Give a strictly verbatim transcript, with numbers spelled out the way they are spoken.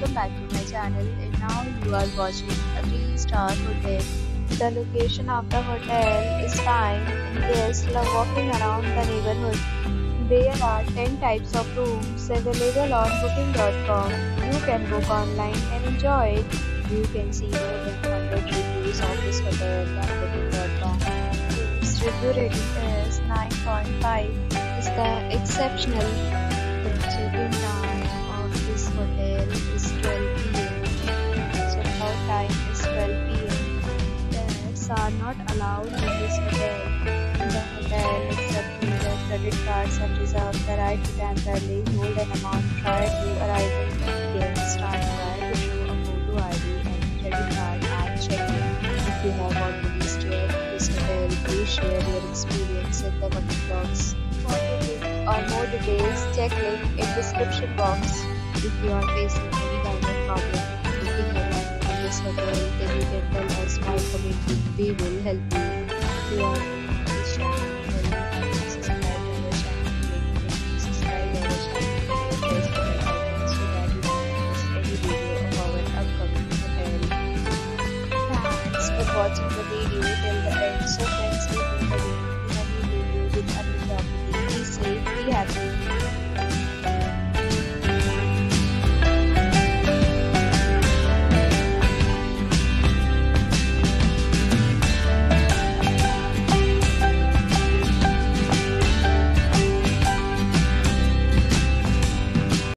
welcome back to my channel, and now you are watching a three star hotel. The location of the hotel is fine and guests love walking around the neighborhood. There are ten types of rooms available on booking dot com. You can book online and enjoy it. You can see more than one hundred reviews of this hotel on booking dot com. Its review rating is nine point five. Is the exceptional. The check-in time of this hotel is twelve p m. Check-out time is twelve p m. Pets are not allowed in this hotel. The hotel accepts major credit cards and reserves the right to temporarily hold an amount prior to arrival. Guests are required to show a photo I D and credit card at check-in. If you have already stayed in this hotel, please share your experience in the comment box. For booking or more details, check link in description box. If you are facing any kind of problem booking a room in this hotel, then you can tell us by commenting. We will help you. If you are new to this channel, then you can subscribe to our channel. Click subscribe to our channel and press the bell icon so that you don't miss any video of our upcoming hotel. Thanks for watching the video till the end. So